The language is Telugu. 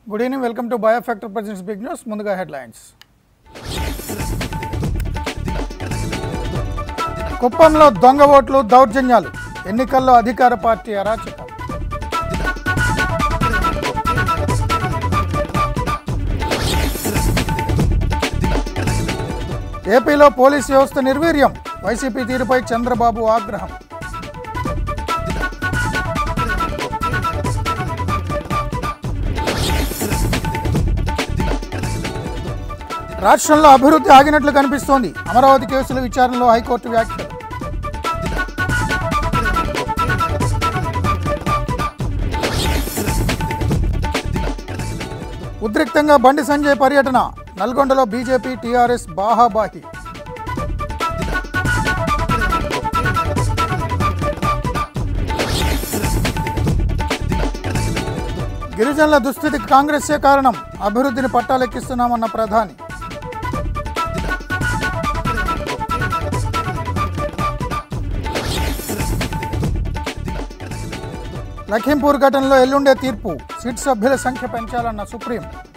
Good evening, welcome to Biofactor presents big news. ముందుగా హెడ్లైన్స్. కుప్పంలో దొంగ ఓట్లు, దౌర్జన్యాలు, ఎన్నికల్లో అధికార పార్టీ అరాచకం. ఏపీలో పోలీస్ వ్యవస్థ నిర్వీర్యం, వైసీపీ తీరుపై చంద్రబాబు ఆగ్రహం. రాష్ట్రంలో అభివృద్ధి ఆగినట్లు కనిపిస్తోంది, అమరావతి కేసుల విచారణలో హైకోర్టు వ్యాఖ్యలు. ఉద్రిక్తంగా బండి సంజయ్ పర్యటన, నల్గొండలో బీజేపీ టీఆర్ఎస్ బాహాబాహి. గిరిజనుల దుస్థితికి కాంగ్రెసే కారణం, అభివృద్ధిని పట్టాలెక్కిస్తున్నామన్న ప్రధాని. లఖింపూర్ ఘటనలో ఎల్లుండే తీర్పు, సిట్ సభ్యుల సంఖ్య పెంచాలన్న సుప్రీం.